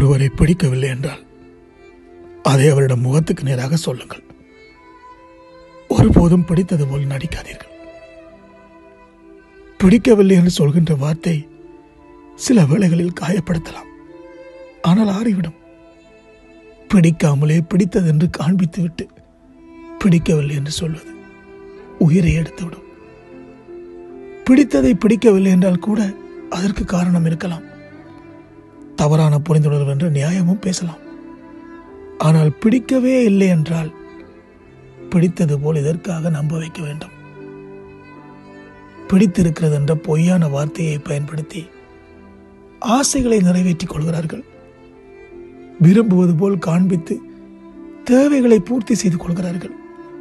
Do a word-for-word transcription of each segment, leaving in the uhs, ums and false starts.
ஒருவரை பிடிக்கவில்லை என்றால் அதை அவரிடம் முகத்துக்கு நேராக சொல்லுங்கள். ஒருபோதும் பிடித்தது போல் நடிக்காதீர்கள். பிடிக்கவில்லை என்று சொல்கின்ற வார்த்தை சில வேளைகளில் காயப்படுத்தலாம், ஆனால் ஆறிவிடும். பிடிக்காமலே பிடித்தது என்று காண்பித்துவிட்டு பிடிக்கவில்லை என்று சொல்வது உயிரை எடுத்துவிடும். பிடித்ததை பிடிக்கவில்லை என்றால் கூட அதற்கு காரணம் இருக்கலாம். தவறான புரிந்துணர்வு என்று நியாயமும் பேசலாம். ஆனால் பிடிக்கவே இல்லை என்றால் பிடித்தது போல் இதற்காக நம்ப வைக்க வேண்டும். பிடித்திருக்கிறது என்ற பொய்யான வார்த்தையை பயன்படுத்தி ஆசைகளை நிறைவேற்றிக் கொள்கிறார்கள். விரும்புவது போல் காண்பித்து தேவைகளை பூர்த்தி செய்து கொள்கிறார்கள்.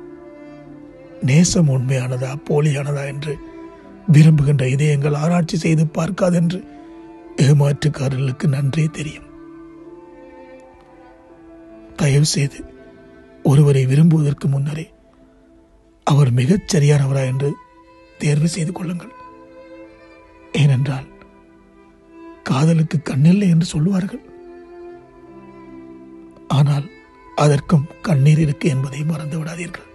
நேசம் உண்மையானதா போலியானதா என்று விரும்புகின்ற இதயங்கள் ஆராய்ச்சி செய்து பார்க்காதென்று ஏமாற்றுக்காரர்களுக்கு நன்றே தெரியும். தயவு செய்து ஒருவரை விரும்புவதற்கு முன்னரே அவர் மிகச் சரியானவரா என்று தேர்வு செய்து கொள்ளுங்கள். ஏனென்றால் காதலுக்கு கண்ணில்லை என்று சொல்லுவார்கள், ஆனால் அதற்கும் கண்ணீர் இருக்கு என்பதை மறந்து விடாதீர்கள்.